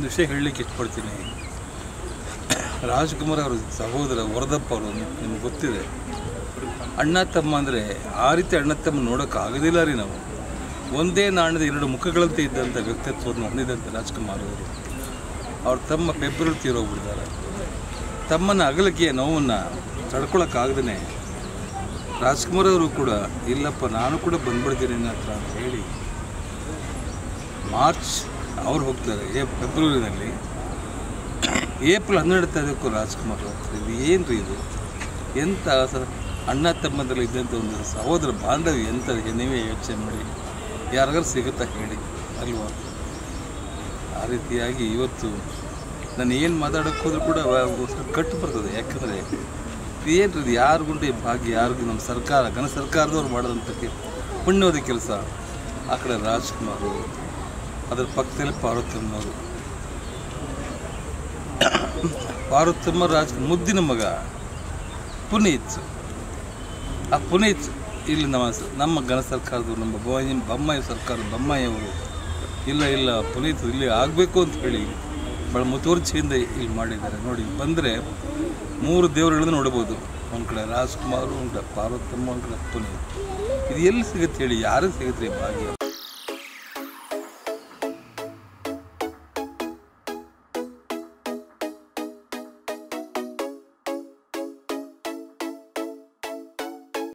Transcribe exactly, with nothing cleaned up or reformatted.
ಒಂದು ವಿಷಯ ಹೇಳಲಿಕ್ಕೆ ಇಷ್ಟಪಡ್ತೀನಿ. ರಾಜ್ಕುಮಾರ್ ಅವರ ಸಹೋದರ ವರದಪ್ಪ ಅವರು ನಿಮ್ಗೆ ಗೊತ್ತಿದೆ, ಅಣ್ಣ ತಮ್ಮ ಅಂದರೆ ಆ ರೀತಿ ಅಣ್ಣ ತಮ್ಮ ನೋಡೋಕ್ಕಾಗೋದಿಲ್ಲ ರೀ. ನಾವು ಒಂದೇ ನಾಣ್ಯದ ಎರಡು ಮುಖಗಳಂತೆ ಇದ್ದಂಥ ವ್ಯಕ್ತಿತ್ವವನ್ನು ಹೊಂದಿದಂಥ ರಾಜ್ಕುಮಾರ್ ಅವರು ಅವ್ರ ತಮ್ಮ ಫೆಬ್ರವರಿ ತೀರೋಗ್ಬಿಡ್ತಾರೆ. ತಮ್ಮನ ಅಗಲಿಕೆಯ ನೋವನ್ನು ತಡ್ಕೊಳಕ್ಕಾಗದೇ ರಾಜ್ಕುಮಾರ್ ಅವರು ಕೂಡ ಇಲ್ಲಪ್ಪ ನಾನು ಕೂಡ ಬಂದ್ಬಿಡ್ತೀನಿ ನನ್ನ ಹತ್ರ ಅಂತ ಹೇಳಿ ಮಾರ್ಚ್ ಅವ್ರು ಹೋಗ್ತಾರೆ ಏ ಫೆಬ್ರವರಿನಲ್ಲಿ. ಏಪ್ರಿಲ್ ಹನ್ನೆರಡು ತಾರೀಕು ರಾಜ್ಕುಮಾರ್ ಹೋಗ್ತಾರೆ. ಇದು ಏನು ರೀ ಇದು? ಎಂಥ ಅಣ್ಣ ತಮ್ಮದಲ್ಲಿ ಇದ್ದಂಥ ಒಂದು ಸಹೋದರ ಬಾಂಧವ್ಯ ಎಂಥ ನೀವೇ ಯೋಚನೆ ಮಾಡಿ, ಯಾರಿಗಾರು ಸಿಗುತ್ತಾ ಹೇಳಿ ಅಲ್ವಾ? ಆ ರೀತಿಯಾಗಿ ಇವತ್ತು ನಾನು ಏನು ಮಾತಾಡೋಕ್ಕೆ ಹೋದ್ರೂ ಕೂಡ ಕಟ್ಟು ಬರ್ತದೆ. ಯಾಕಂದರೆ ಏನು ರೀ, ಯಾರಿಗುಂಟು ಈ ಭಾಗ್ಯ, ಯಾರಿಗೂ ನಮ್ಮ ಸರ್ಕಾರ ಘನ ಸರ್ಕಾರದವ್ರು ಮಾಡೋದಂಥಕ್ಕೆ ಪುಣ್ಯವಾದ ಕೆಲಸ. ಆ ಕಡೆ ರಾಜ್ಕುಮಾರ್, ಅದರ ಪಕ್ಕದಲ್ಲಿ ಪಾರ್ವತಮ್ಮವರು, ಪಾರ್ವತಮ್ಮ ರಾಜ್ ಮುದ್ದಿನ ಮಗ ಪುನೀತ್. ಆ ಪುನೀತ್ ಇಲ್ಲಿ ನಮ್ಮ ನಮ್ಮ ಘನ ಸರ್ಕಾರದವರು, ನಮ್ಮ ಬೊಮ್ಮಾಯಿ ಬೊಮ್ಮಾಯಿ ಸರ್ಕಾರ ಬೊಮ್ಮಾಯಿಯವರು ಇಲ್ಲ ಇಲ್ಲ ಪುನೀತ್ ಇಲ್ಲಿ ಆಗಬೇಕು ಅಂತ ಹೇಳಿ ಭಾಳ ಮುತುವರ್ಜಿಯಿಂದ ಇಲ್ಲಿ ಮಾಡಿದ್ದಾರೆ. ನೋಡಿ, ಬಂದರೆ ಮೂರು ದೇವರುಗಳನ್ನು ನೋಡ್ಬೋದು. ಒಂದು ಕಡೆ ರಾಜ್ಕುಮಾರ್, ಒಂದು ಕಡೆ ಪಾರ್ವತಮ್ಮ, ಒಂದು ಕಡೆ ಪುನೀತ್. ಇದು ಎಲ್ಲಿ ಸಿಗುತ್ತೆ ಹೇಳಿ? ಯಾರಿಗೆ ಸಿಗುತ್ತೆ ರೀ ಭಾಗ್ಯ?